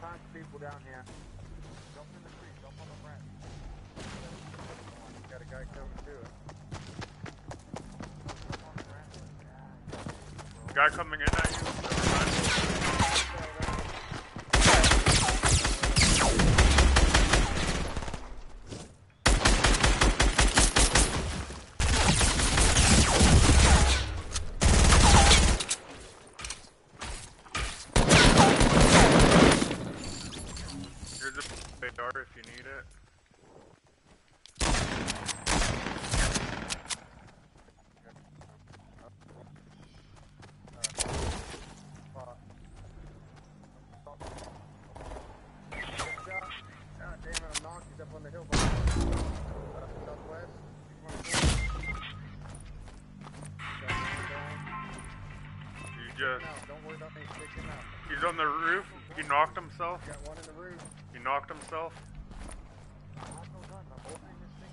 bunch of people down here. Jump in the tree, jump on the branch. Got a guy coming to it. Guy coming in at you. Here's a radar if you need it. He's on the roof. He knocked himself. Got one in the roof. He knocked himself. I'm opening this thing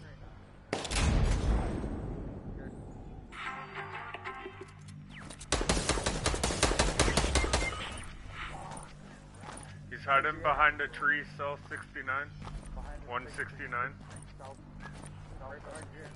right now. He's hiding behind a tree, cell 69. 169. Right behind you.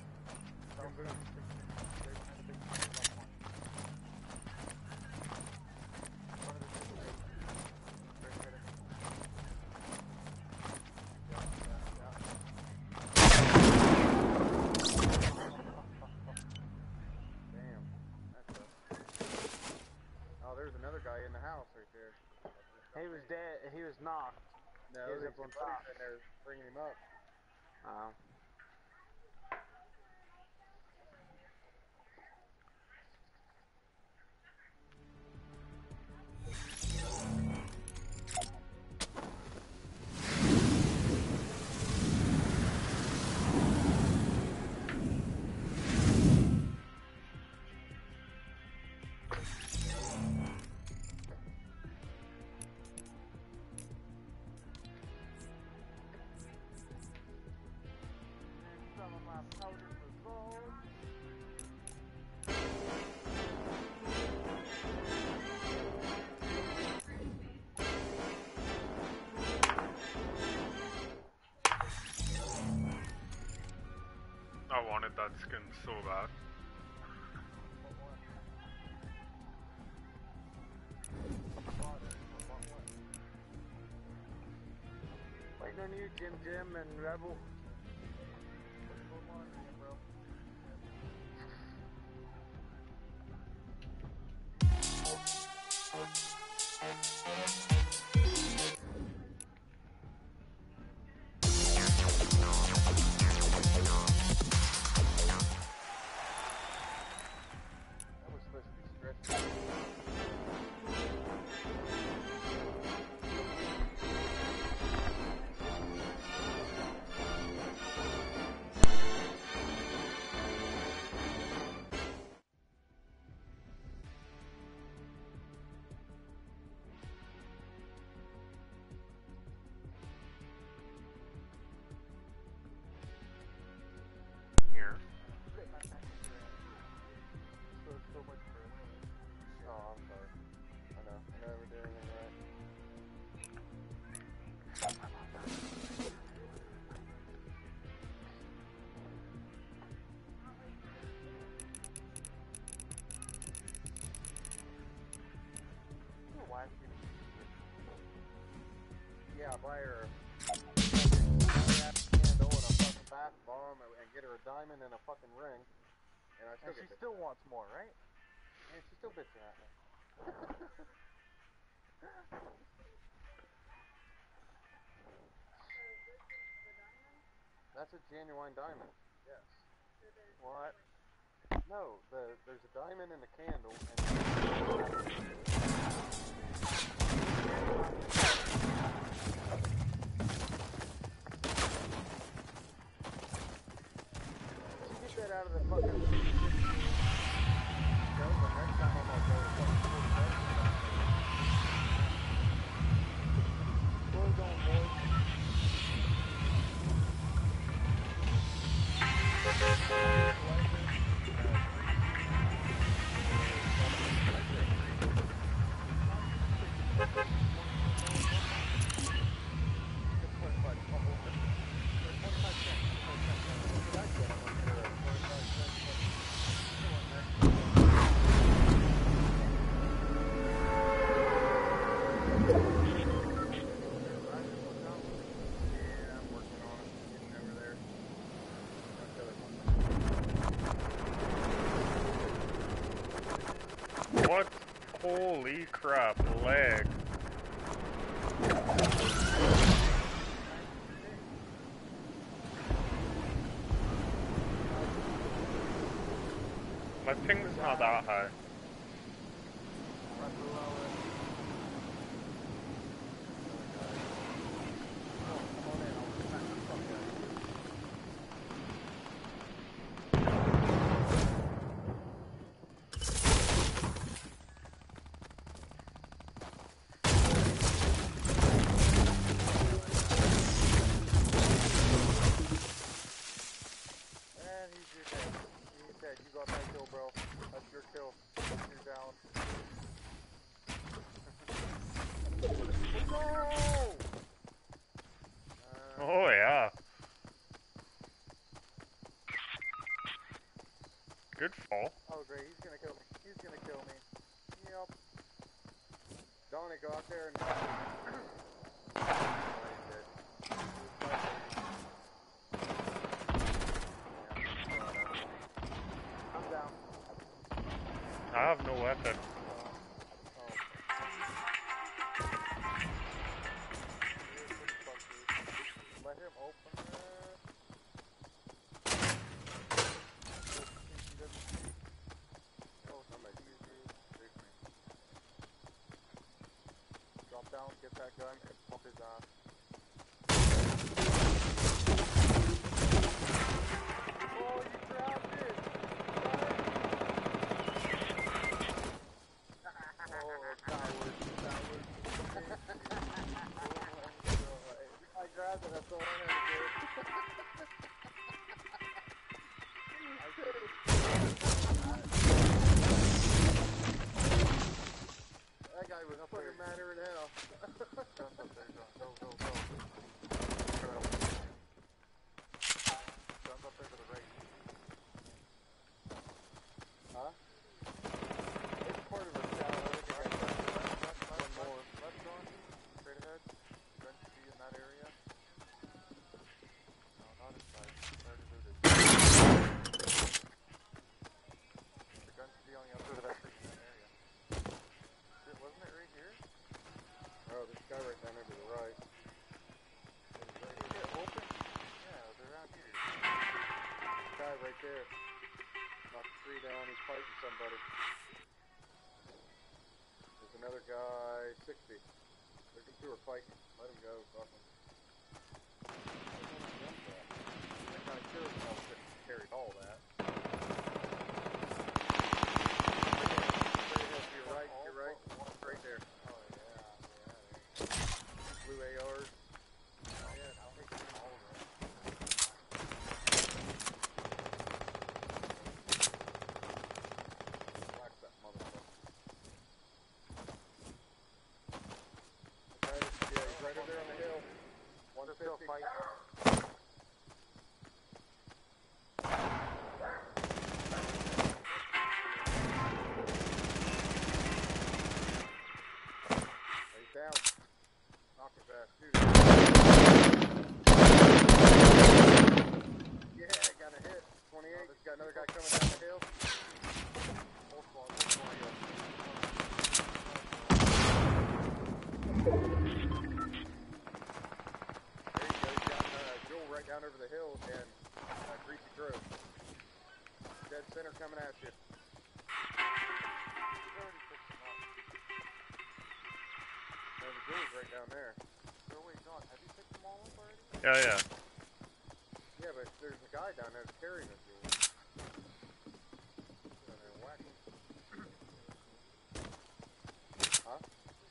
He was dead. He was knocked. No, there's one in there bringing him up. Oh. I wanted that skin so bad. Waiting on you, Jim and Rebel. Yeah, buy her a candle and a fucking bath bomb and get her a diamond and a fucking ring. And she still wants more, right? And she's still bitching at me. That's a genuine diamond. Yes. What? No, there's a diamond in the candle and get that out of the fucking go, but next time I'm gonna go Close on, boys. Holy crap, lag. My ping's not that high. You got that kill, bro. That's your kill. You're down. No! Oh yeah. Good fall. Oh great, he's gonna kill me. He's gonna kill me. Yep. Donnie, go out there and... Oh, he's dead. I'm down. I have no weapon. Let him open it. Oh, somebody sees you. Drop down, get that gun, and pump his ass. Oh, you grabbed it! I grabbed it, that's all I had to do. That guy was fucking madder than hell. Guns up there, John. Go, go, go. Guns up there to the right. Huh? It's part of a town. One more. Left, John. Straight ahead. Gun should be in that area. No, not inside. Already looted. The gun should be on the other side of that freaking area. Wasn't it right here? Oh, there's a guy right down there to the right. Is it open? Yeah, they're around here. This guy right there. Knocked the tree down, he's fighting somebody. There's another guy, 60. They're just two are fighting. Let him go, fuck him. That guy sure as hell couldn't carry all that. You're right. Right there. Oh, yeah. Blue ARs. Oh, yeah, I'll take all of them. Relax that motherfucker. Yeah, he's right over there on the hill. 150. Fight. Down. Knock his ass, dude. Yeah, got a hit. 28. Got another guy coming down the hill. Whole squad, There you go. You got Joel right down over the hill and Greasy Grove. Dead center coming at you. No, the jewel's right down there. So wait, John, have you picked them all up already? Yeah, yeah. Yeah, but there's a guy down there carrying the jewel. Huh?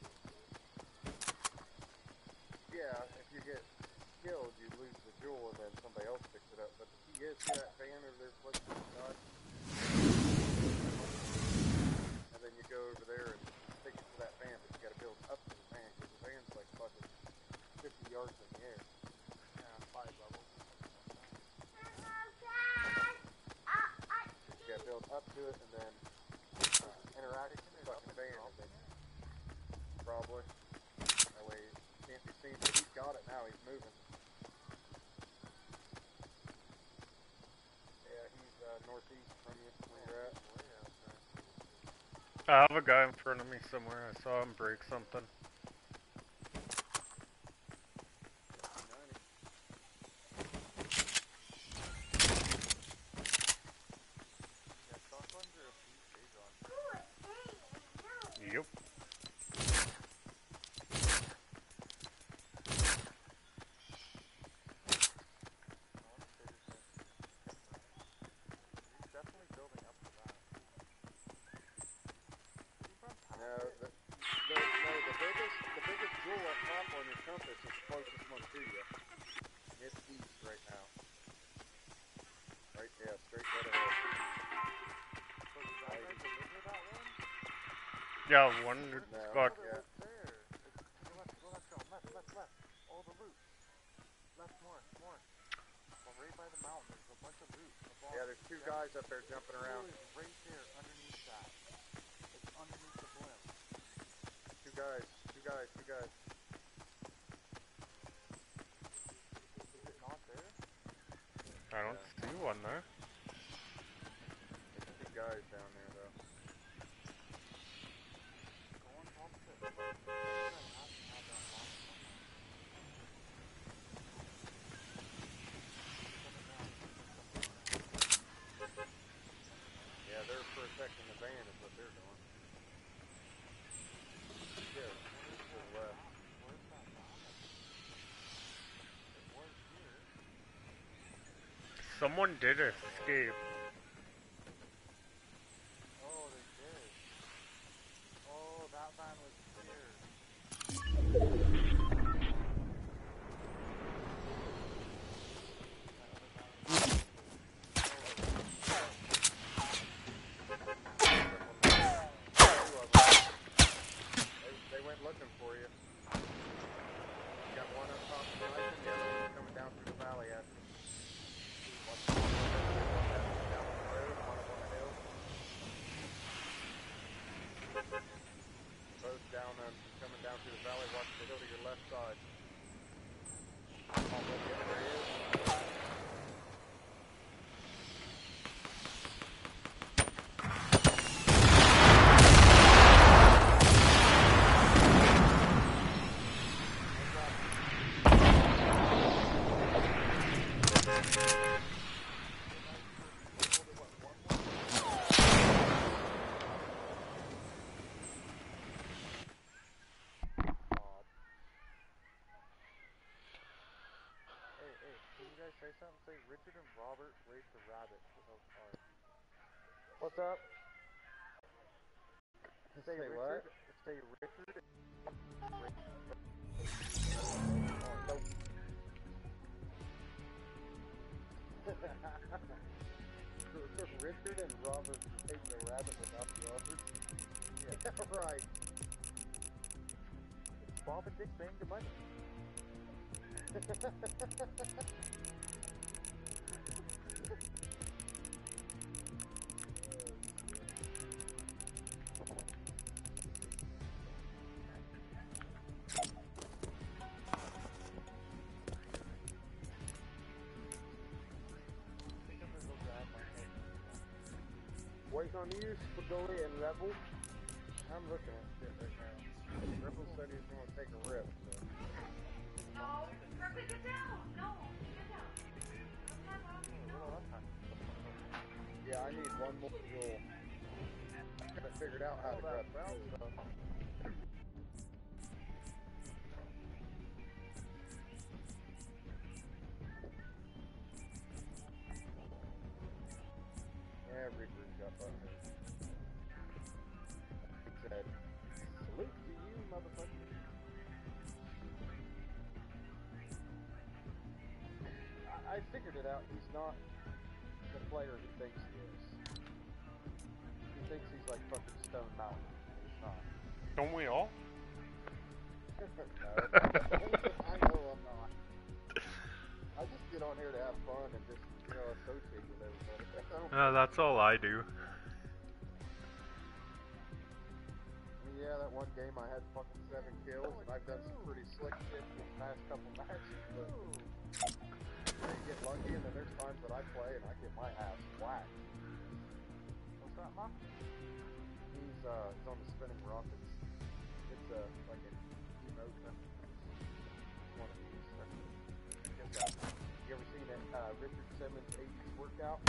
Yeah, if you get killed, you lose the jewel and then somebody else picks it up. But the key is, see that van over there flipping the nut? And then you go over there and take it to that van, but you gotta build up to the van, because the van's like fucking 50 yards in the air. Yeah, 5 levels. You gotta build up to it and then interact with the fucking van, and then probably. That way it can't be seen, but he's got it now, he's moving. Yeah, he's northeast from you, where you're at. I have a guy in front of me somewhere. I saw him break something. Yep. The biggest jewel up top on your compass is the closest one to you. It's east right now. Right, yeah, straight right ahead. So did that guy deliver that one? Yeah, one got... Yeah. There. Go left. All the loot. Left more. Well, right by the mountain, there's a bunch of loot. Yeah, there's two guys up there jumping around. Right there, underneath that. It's underneath the blimp. Two guys. Is it not there? I don't see one there. There's two guys down there, though. Go on top of it. Yeah, they're protecting the van is what they're doing. Yeah, to the left. Where's that bomb? It was here. Someone did escape. Oh, they did. Oh, that van was here. They went looking for you. You got one up top of the horizon, the other one's coming down through the valley at you. One down on the road, one up on the hill. Both down, coming down through the valley, watch the hill to your left side. Oh, look, yeah, there he is. Say something, say Richard and Robert raced a rabbit without cars. What's up? Say Richard. What? Say Richard. Richard and Robert take the rabbit without the others. Yeah, right. Bob and Dick banged the money. Waiting on you, Spagoli and Rebel. I'm looking at shit right now. Rebel said he was going to take a rip. So. No, Kirby, get down! No, get down. Yeah, I need one more jewel. I figured out how to grab brown stuff. Yeah, Reaper's got butter. He said, salute to you, motherfucker. I figured it out. He's not the player he thinks he is. He thinks he's like fucking Stone Mountain. He's not. Don't we all? No, I know I'm not. I just get on here to have fun and just, you know, associate with everybody. That's all I do. Yeah, that one game I had fucking 7 kills, and I've done some pretty slick shit in the past couple matches, but I get lucky, and then there's times that I play and I get my ass whacked. What's that, Mom? He's he's on the spinning rockets. It's like an emote. One of these. You ever seen that Richard Simmons 80s workout?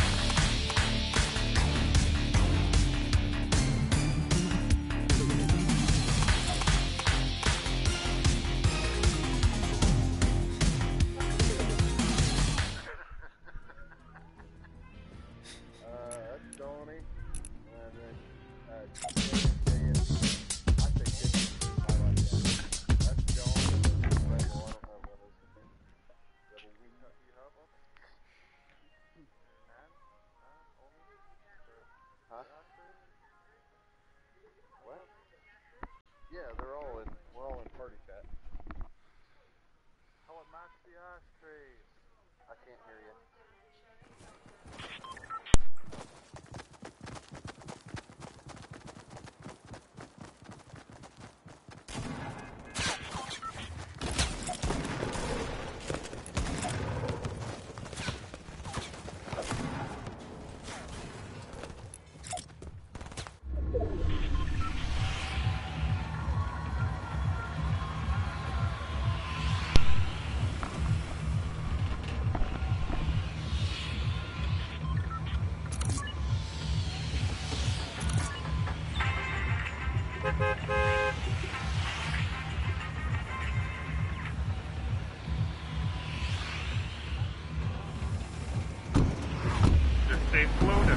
That's Donnie. And then, I think it's I like that. That's John. And then Rebel, I don't know what his name is. Rebel Wing. You have them? Huh? What? Yeah, we're all in party chat. How about match the ashtrays? I can't hear you. Just stay floating.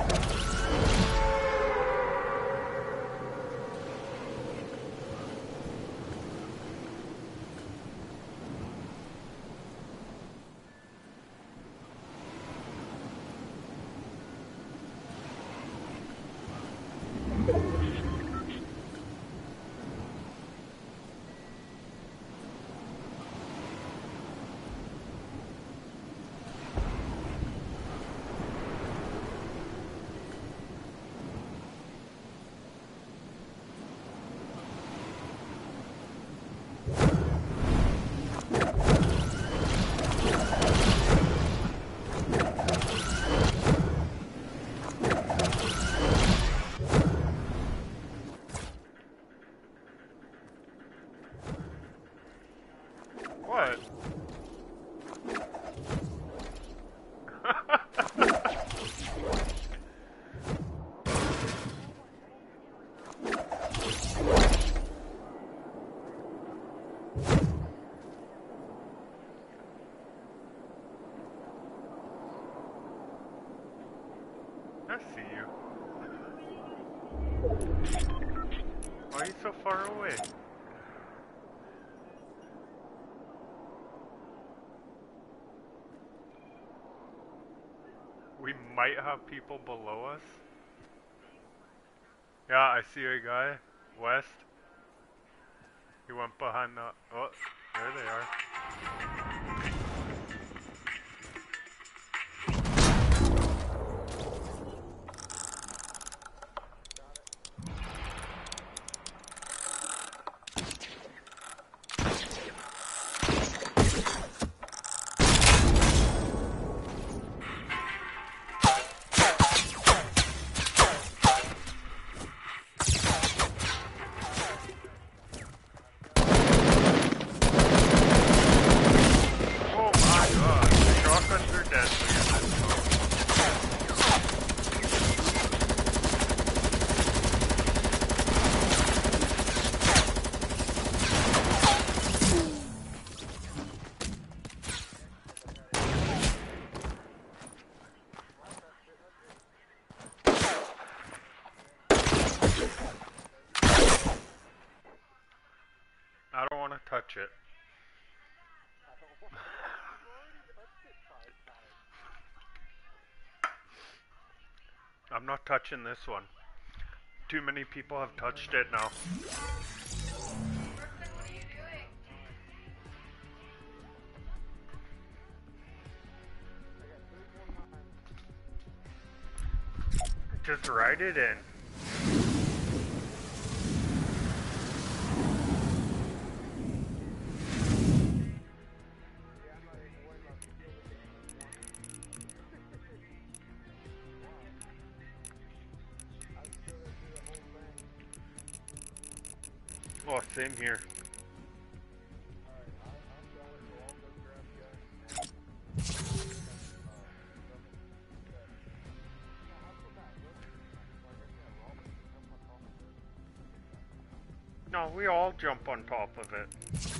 What? I see you. Why are you so far away? We might have people below us. Yeah, I see a guy. West. He went behind the... Oh, there they are. Oh my god, the shotguns are deadly in this mode. I don't want to touch it. I'm not touching this one. Too many people have touched it now. Brooklyn, what are you doing? Just write it in. Oh, same here. Alright, I'm going, so I'll go grab you guys. No, we all jump on top of it.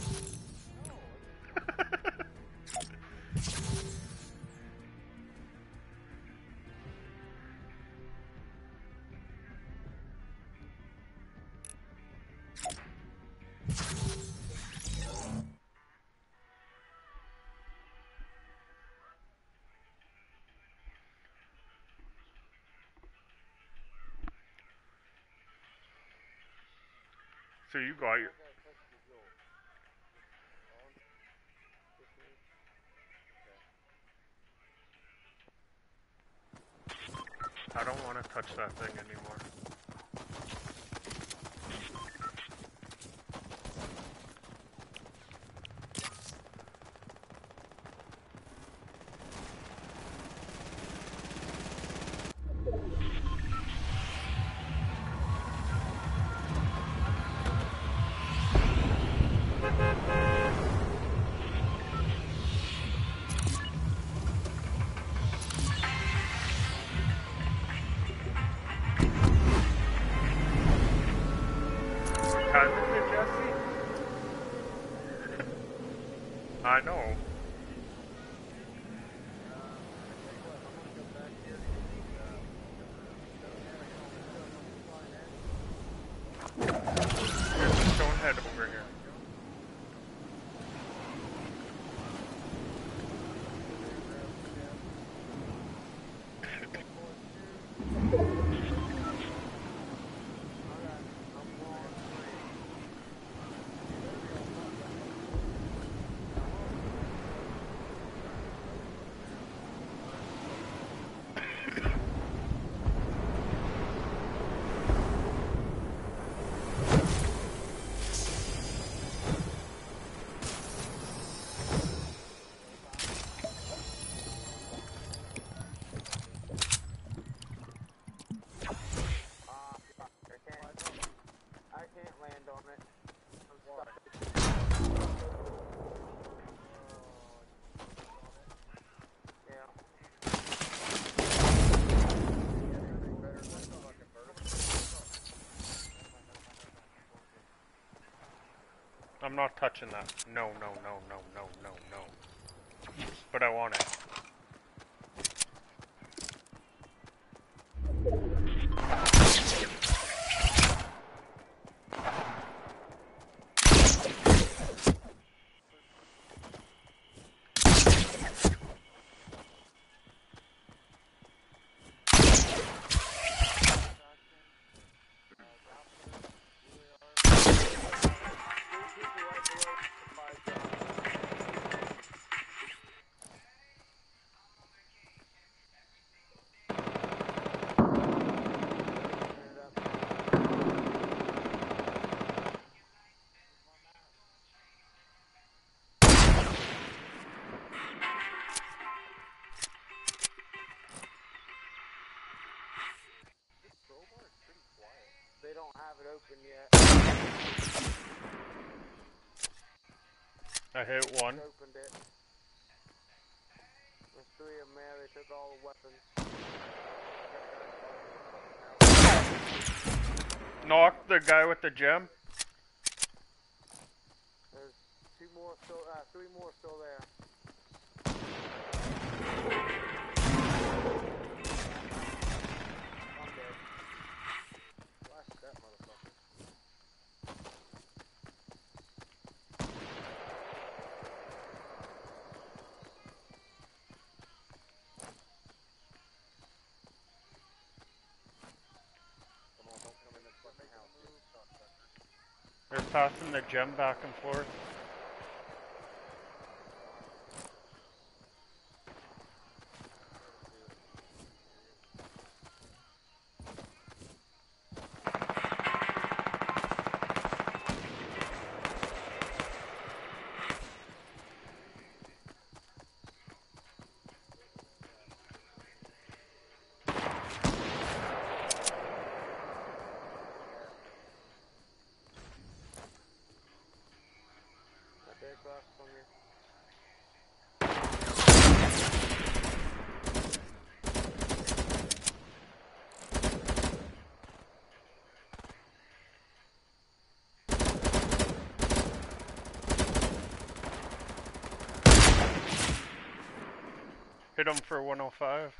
So you got your... I don't want to touch that thing anymore. Time is it, Jesse? I know. Don't head over here. I can't land on it. I'm stuck. Yeah. I'm not touching that. No, no, no, no, no, no, no. But I want it. They don't have it open yet. I hit one. Opened it. There's 3 of them there. They took all the weapons. Knocked the guy with the gem. There's 2 more still, 3 more still there. I'm dead. Blast that motherfucker. Come on, don't come in this fucking house, you cocksucker. They're passing the gem back and forth. glasses on you. Hit him for 105.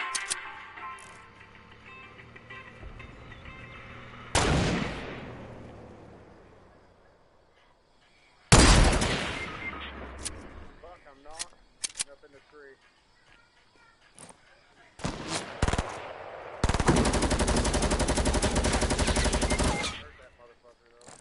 Fuck, I'm knocked. Up in the tree. Hurt that motherfucker though.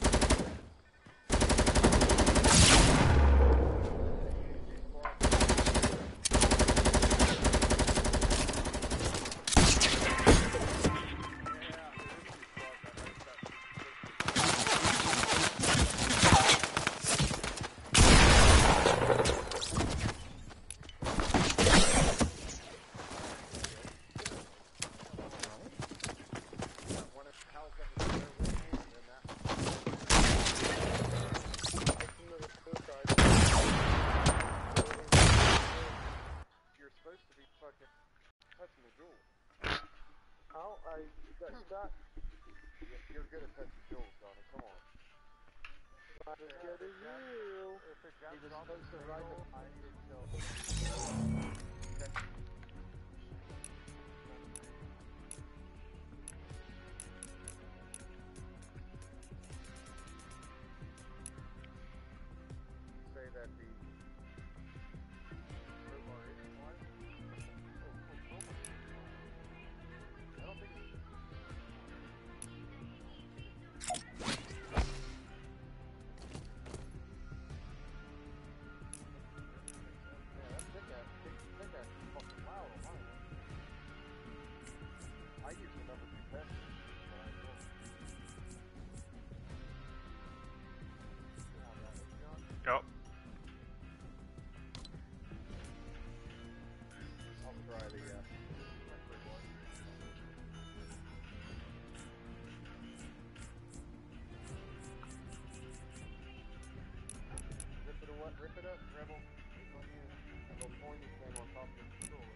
You're good at touching jewels, Donnie. Come on. Not as good as you. If it jumps off the table, I need to kill it. Say that the crowbar is one. I don't think it's Yep. I'll try the rip it up, Rebel. It's on you. That little pointy thing on top of the controller.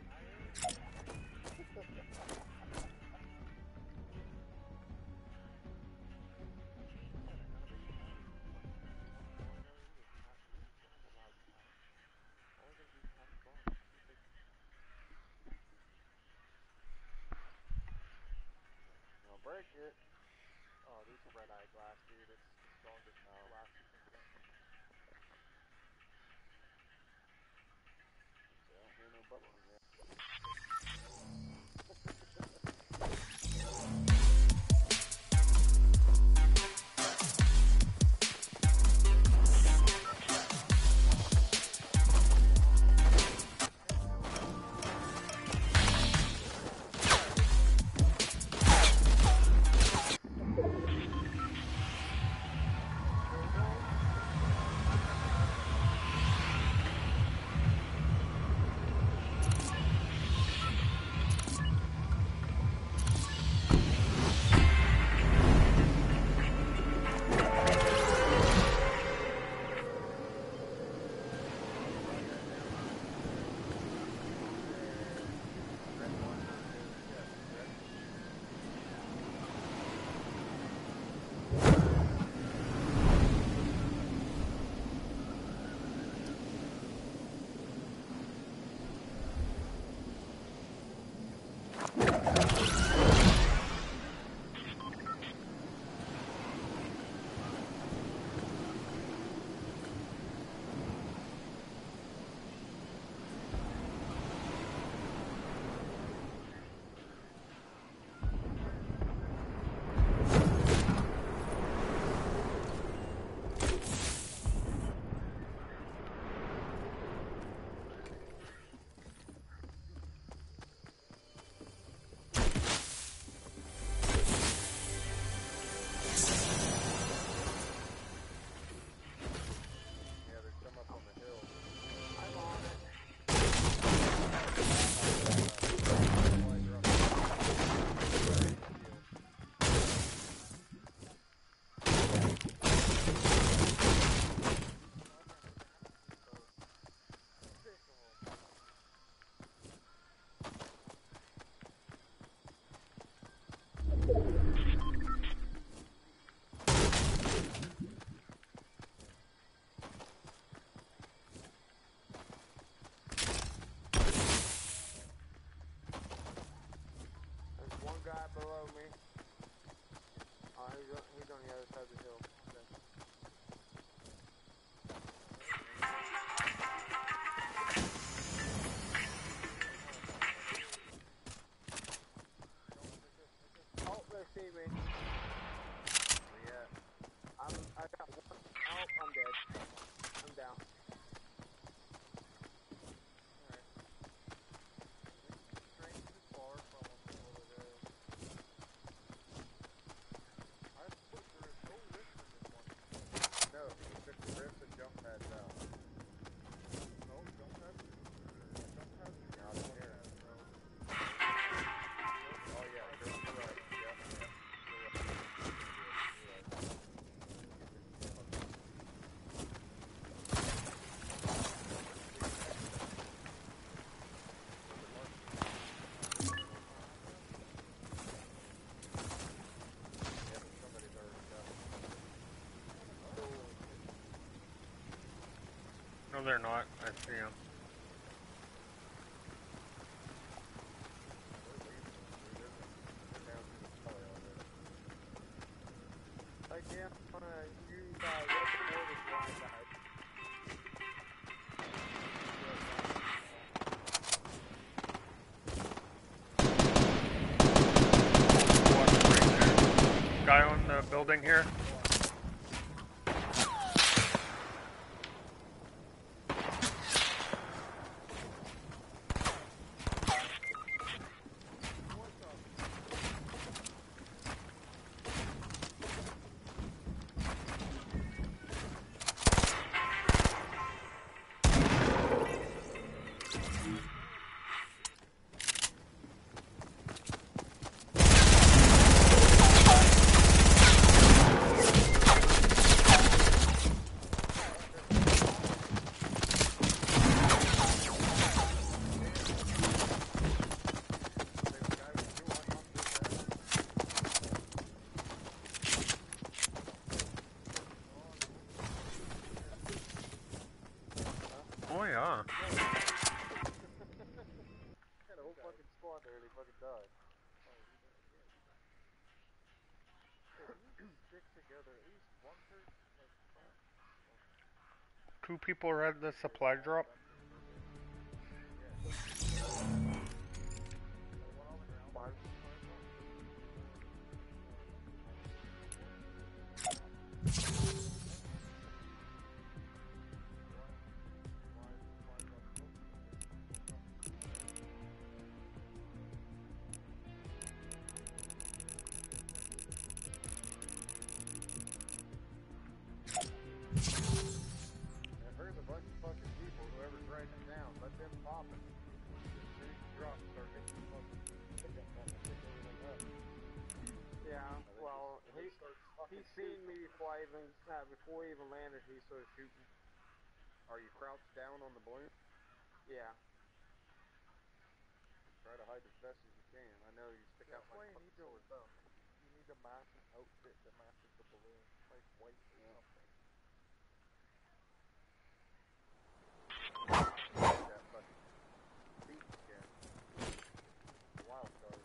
Break it. Oh, these are red eye glass, dude. It's the strongest glass you can get. I don't hear no bubbling yet. below me. He's on the other side of the hill. Okay. Oh, they see me. Where you at? I got one. Oh, I'm dead. I'm down. Alright. Train too far from them over there. I put the rift. Oh, rift in this one. No, you took the rift and jump pads out. No, jump pads. Jump pads are Out jump here. pads, bro. Oh yeah, you're right. Yep. No, they're not. I see them. Like, yeah, I'm gonna use red quarters blind side. Guy on the building here. Oh yeah. Got a whole fucking squad there, they fucking died. Stick together, at least one person, like, Two people are at the supply drop. I've heard a bunch of fucking people, whoever's writing it down, let them pop it. As soon as you drop, start hitting the fucking pick up that and pick everything up. Yeah, And then well, he starts fucking he's seen shooting. me before he even landed, he started shooting. Are you crouched down on the balloon? Yeah. Try to hide as best as you can. I know you stick out like a sore thumb. You need a mask and outfit that matches the balloon, like white or something. That fucking beat skin. Wild card.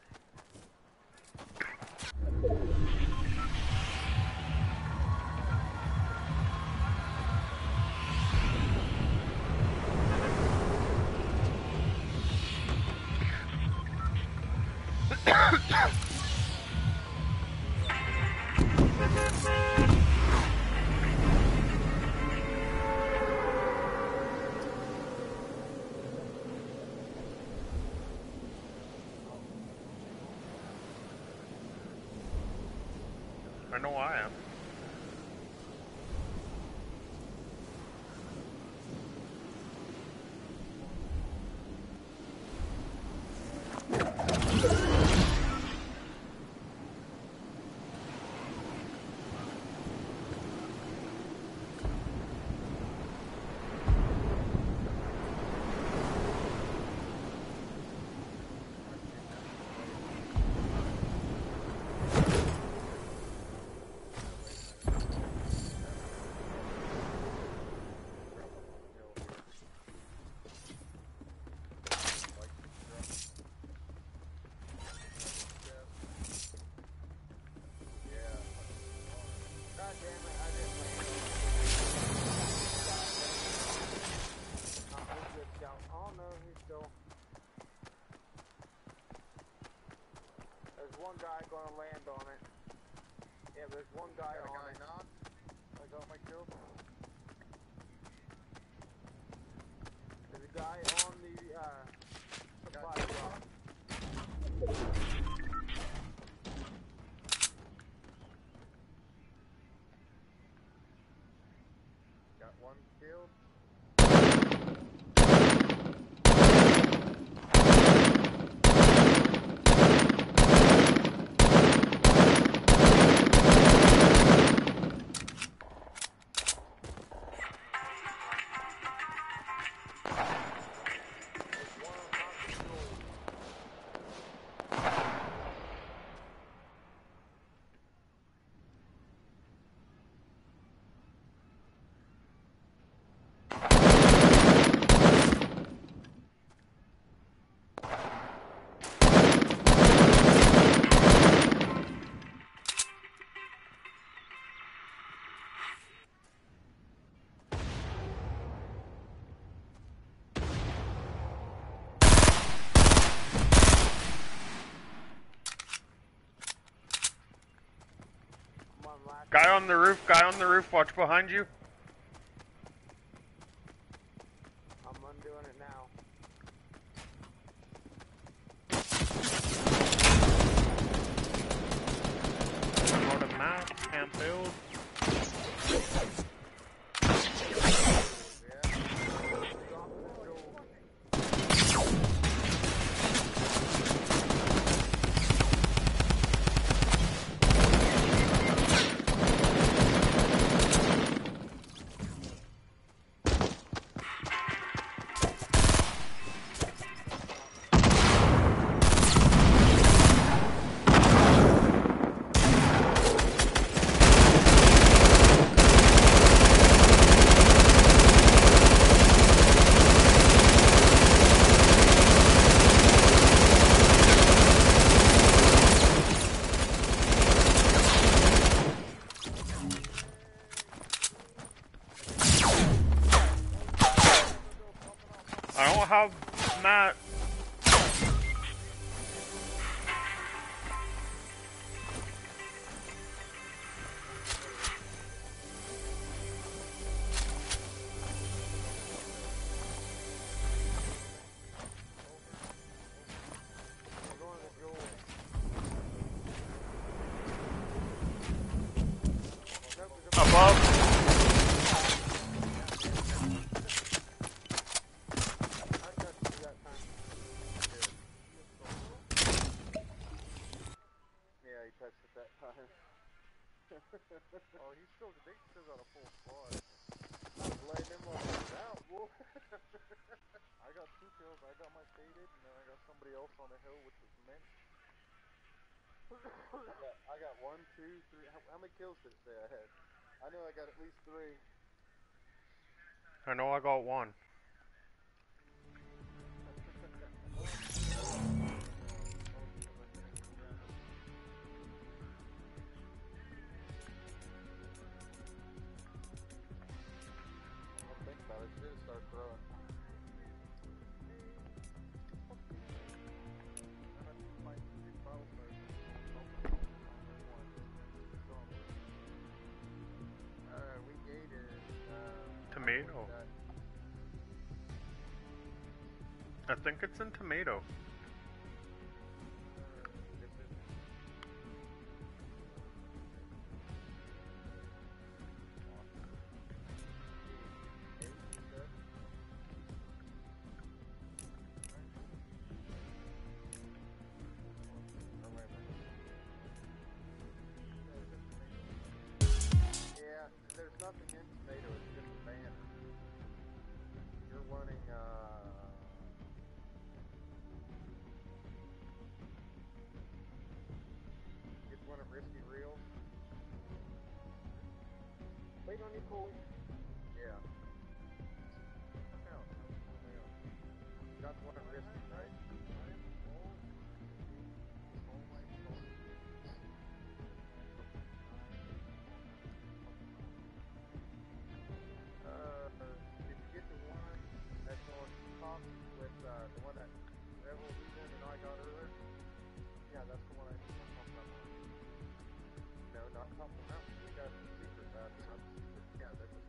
I know I am. There's one guy Got a on guy it. knocked. I got my kill. There's a guy on the supply drop. Got one killed. Come on, last. Guy on the roof, watch behind you. I'm undoing it now. Out of map, can't build. I don't have Matt. I'm going to Joel. Above. I touched you that time. Yeah, he touched it that time. Oh, they still got a full squad. Laying them motherfuckers out, boy. I got 2 kills. I got my faded, and then I got somebody else on the hill, which was mint. I got 1, 2, 3. How many kills did it say I had? I know I got at least 3. I know I got one. I'll think about it. Should start throwing. We gated. Tomato. I think it's in tomato. Yeah, there's nothing in tomato, it's just a banner. You're wanting, it's one of Risky Reels. Wait on you, Cole. Yeah. That's one of Risky, right? Did you get the one that's on top with the one that Rebel Legion and I got earlier? Yeah, that's the one I talked about. No, not top of the mountain.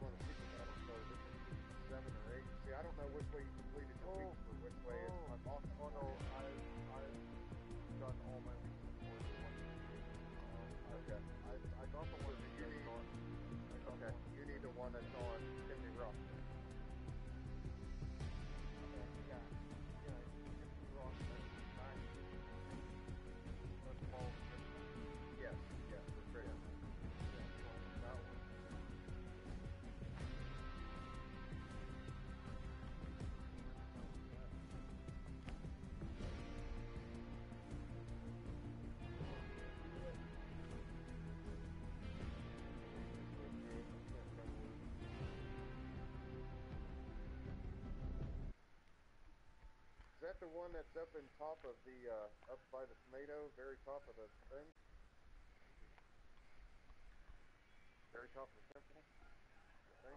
one of the people battle stars. This is 7 or 8. See, I don't know which way you completed your weeks or which way it's unlocked. Oh no, I've done all my weeks before the one. Okay. I got the one that You you need, got. I got okay. one. You need the one that's on Chimney Rock. Yeah, Chimney Rock, that's 9. That's all. Yes, yes, for sure. Yeah, so that one. Is that the one that's up in top of the, up by the tomato, very top of the thing? Very top of the symphony? Thing?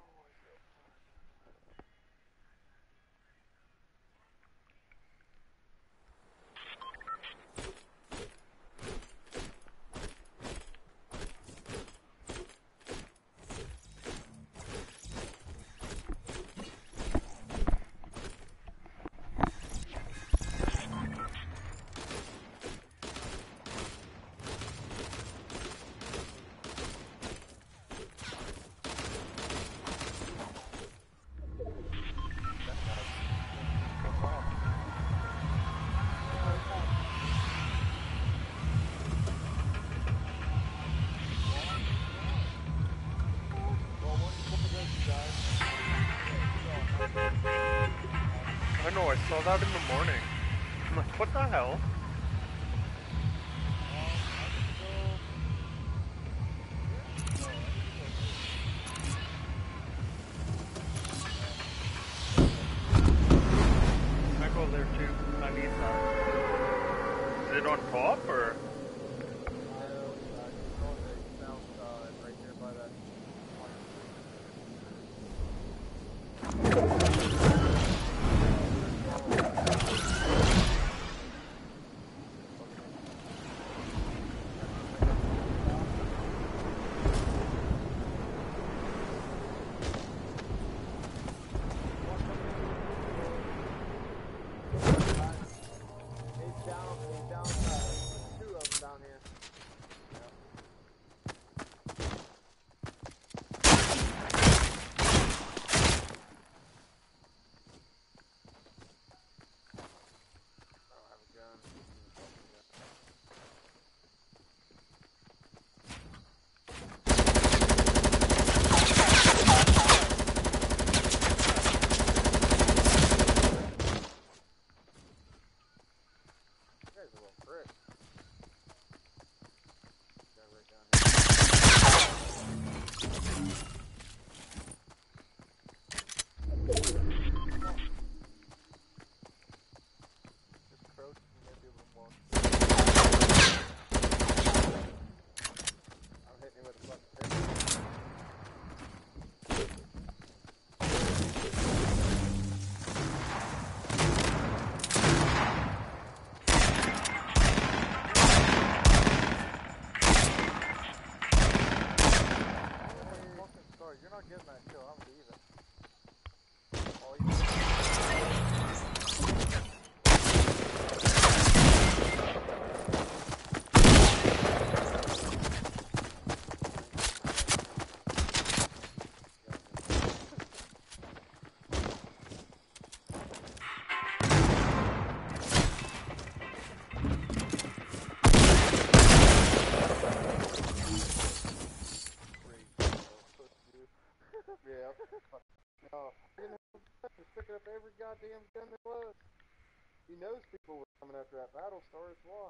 I know, I saw that in the morning. I'm like, what the hell? I go there too. I need that. Is it on top or? Right there by that. He's down, 2 of them down here. I don't have a gun. You guys are a little prick. Guy right down here. Just crouch and maybe a little more. I'm hitting you with a fucking stick. Fucking sorry, you're not getting that kill, I'm leaving. All you Yeah. No. Just picking up every goddamn gun there was. He knows people were coming after that battle star, that's why.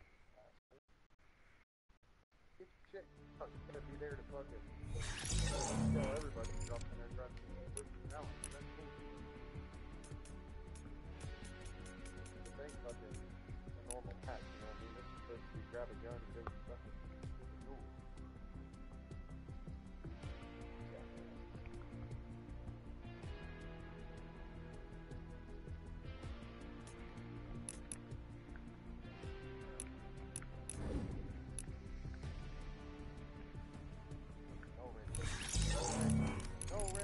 Get your shit. Oh, you gotta be there to fucking kill everybody who drops in there trying to push the challenge. That's cool. This ain't fucking a normal match, you know what I mean? This is supposed to be grab a gun and go fucking do the duel. Yeah. No, Rick. No,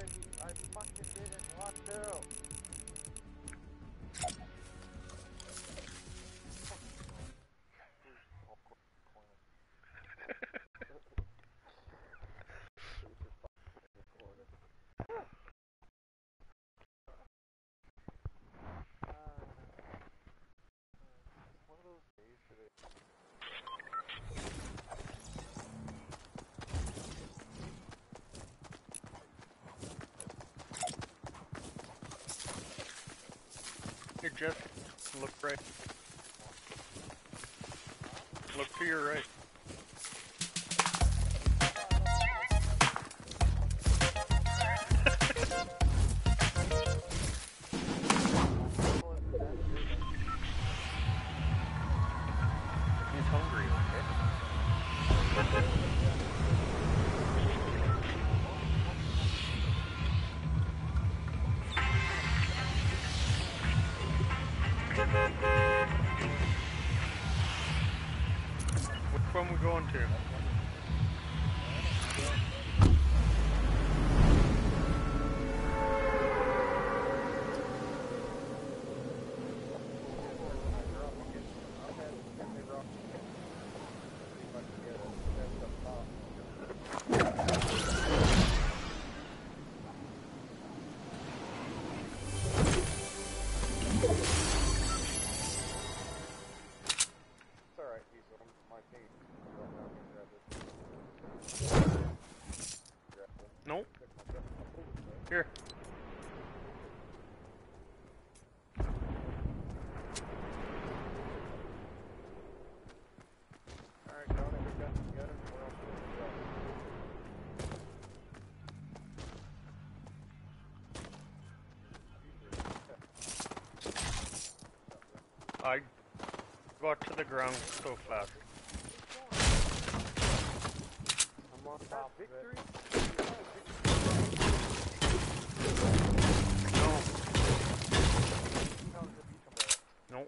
Just look right. Look to your right. He's hungry, okay? Which one we going to? Nope. Here. Alright, Tony, we got together. We're all good. I got to the ground so fast. I'm on top of Victory? Nope.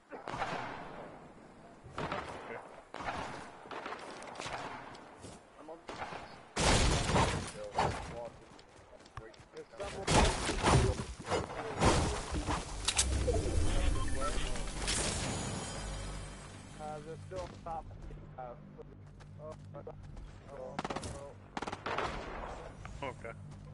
I'm on. They're still on top. Okay.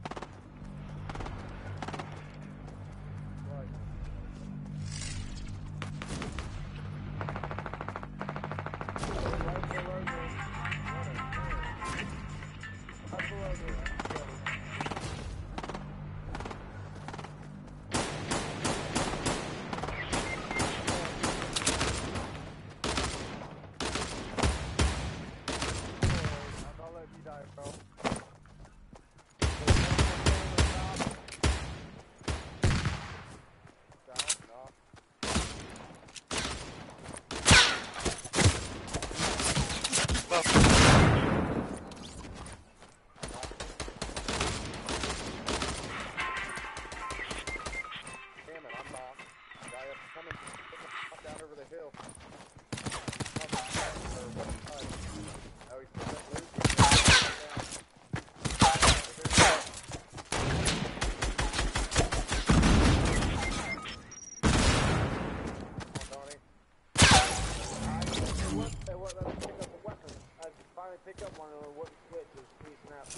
Pick up one of the wooden switches, piecing out.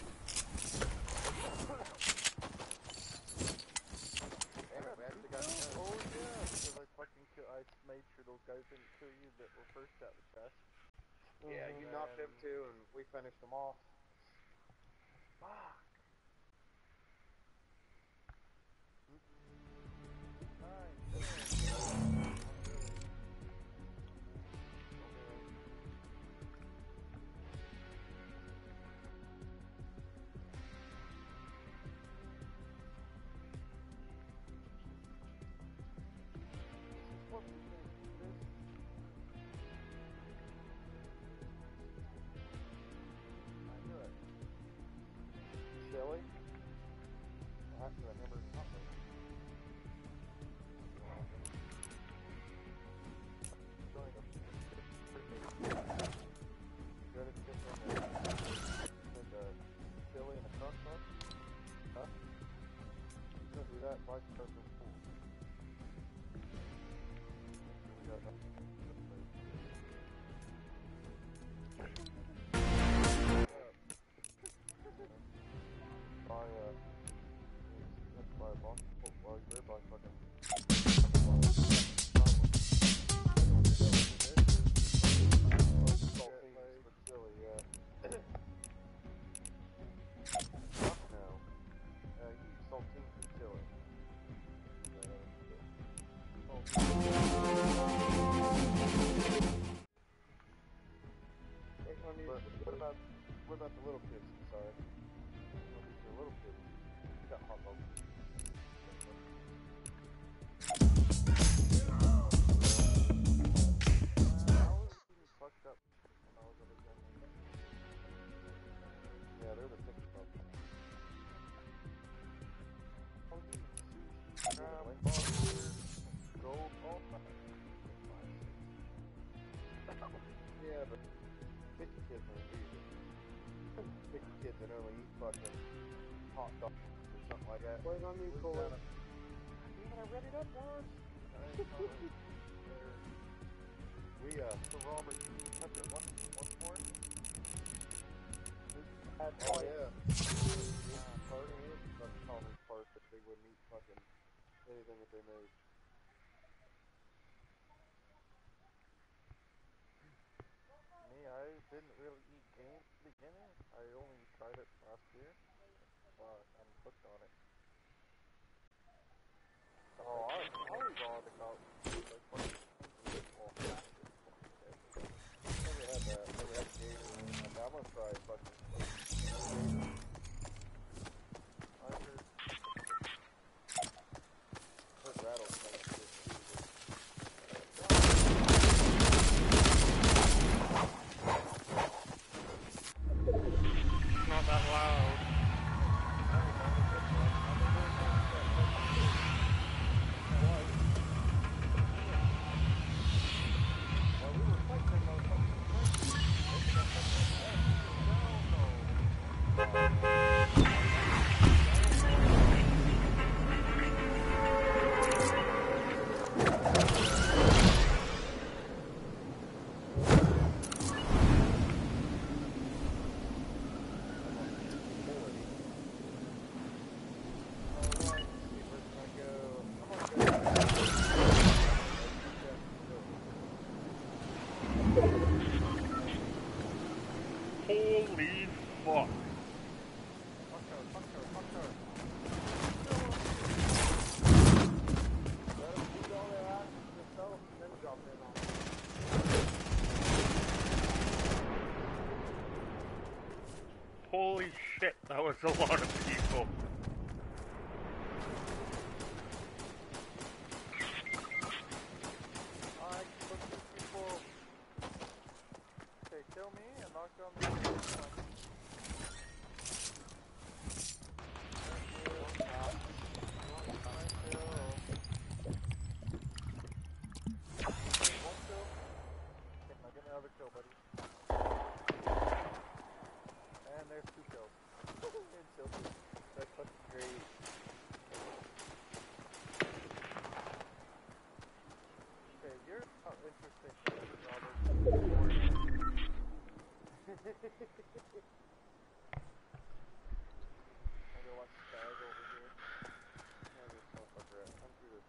Oh yeah, because I made sure those guys didn't kill you that were first at the chest. Yeah, you knocked them too, and we finished them off. Fuck. What about the little kids? Sorry. What about the little kids? You got hot dogs. I was eating fucked up when I was at a young age. Yeah, they're the thick stuff. I was eating sushi, crab, lobster, gold, all that. Yeah, but picky kids don't eat it. Picky kids that only eat fucking hot dogs or something like that. Wait on me, Cole. Damn it, I read it up once. So Robert, touch it once more. Oh yeah. Party is fucking Tommy's part that they wouldn't eat fucking anything that they made. Me, I didn't really eat game at the beginning. I only tried it last year. I'm hooked on it. Oh, I was on the couch. Like fucking all plastic. Never had that. Never had gator. I'm gonna try fucking. I heard rattlesnake too. It's not that loud. Holy fuck. Holy shit, that was a lot of people. Okay, kill me and knock down the other one. Another kill, buddy. And there's 2 kills. That's fucking great. Okay, you're not interesting, Robert. I'll go watch the bag over here. Where's this motherfucker at? I'm through this.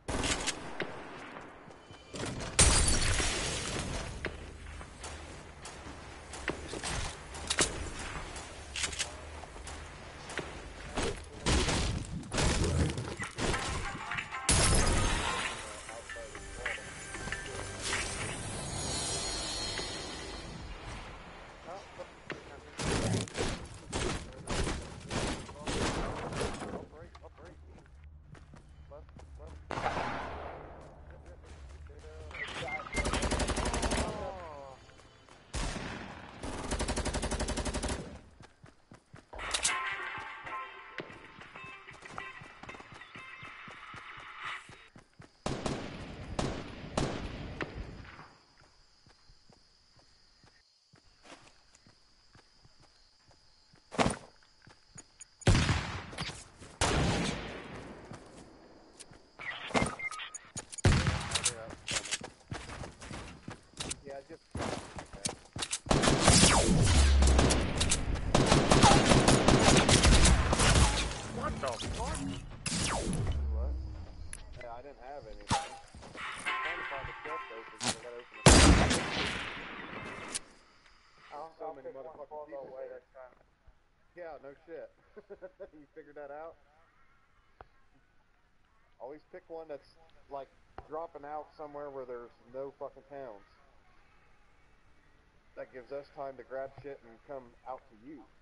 Yeah, no shit. You figured that out? Always pick one that's, like, dropping out somewhere where there's no fucking towns. That gives us time to grab shit and come out to you.